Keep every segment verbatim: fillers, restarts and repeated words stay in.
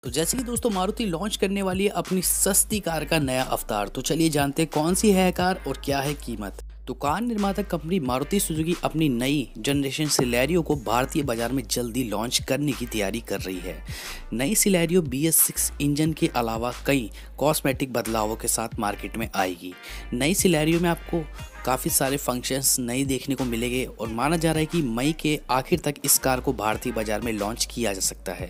तो जैसे कि दोस्तों मारुति लॉन्च करने वाली है अपनी सस्ती कार का नया अवतार। तो चलिए जानते हैं कौन सी है कार और क्या है कीमत। तो कार निर्माता कंपनी मारुति सुजुकी अपनी नई जनरेशन सिलेरियो को भारतीय बाजार में जल्दी लॉन्च करने की तैयारी कर रही है। नई Celerio B S six engine के अलावा कई कॉस्मेटिक बदलावों के साथ मार्केट में आएगी। नई सिलेरियो में आपको काफ़ी सारे फंक्शंस नए देखने को मिलेंगे और माना जा रहा है कि मई के आखिर तक इस कार को भारतीय बाजार में लॉन्च किया जा सकता है।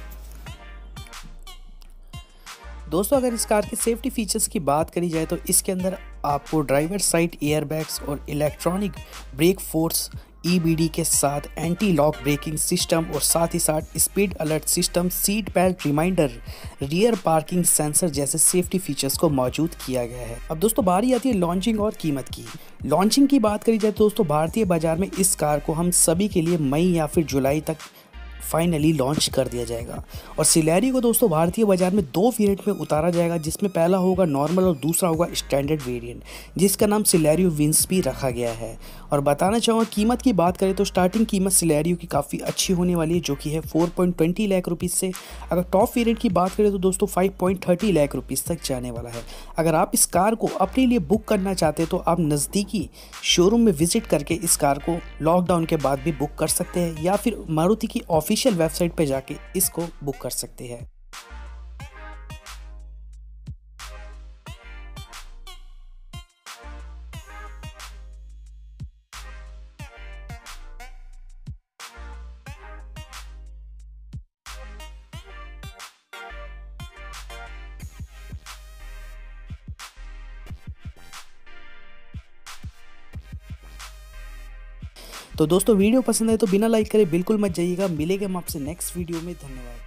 दोस्तों अगर इस कार के सेफ्टी फीचर्स की बात करी जाए तो इसके अंदर आपको ड्राइवर साइड एयरबैग्स और electronic brake force E B D के साथ एंटी लॉक ब्रेकिंग सिस्टम और साथ ही साथ speed alert system, seat belt reminder, rear parking sensor जैसे सेफ्टी फीचर्स को मौजूद किया गया है। अब दोस्तों बारी आती है लॉन्चिंग और कीमत की। लॉन्चिंग की बात करी जाए तो दोस्तों भारतीय बाजार में इस कार को हम सभी के लिए मई या फिर जुलाई तक फाइनली लॉन्च कर दिया जाएगा। और सिलेरियो को दोस्तों भारतीय बाजार में दो वेरिएंट में उतारा जाएगा, जिसमें पहला होगा नॉर्मल और दूसरा होगा स्टैंडर्ड वेरिएंट, जिसका नाम सिलेरियो विंस भी रखा गया है। और बताना चाहूँगा कीमत की बात करें तो स्टार्टिंग कीमत सिलेरियो की काफ़ी अच्छी होने वाली है, जो कि है four point two lakh rupees से। अगर टॉप वेरिएंट की बात करें तो दोस्तों five point three zero lakh rupees तक जाने वाला है। अगर आप इस कार को अपने लिए बुक करना चाहते हैं तो आप नज़दीकी शोरूम में विजिट करके इस कार को लॉकडाउन के बाद भी बुक कर सकते हैं, या फिर मारुति की ऑफिशियल वेबसाइट पर जाके इसको बुक कर सकते हैं। तो दोस्तों वीडियो पसंद है तो बिना लाइक करे बिल्कुल मत जाइएगा। मिलेंगे हम आपसे नेक्स्ट वीडियो में। धन्यवाद।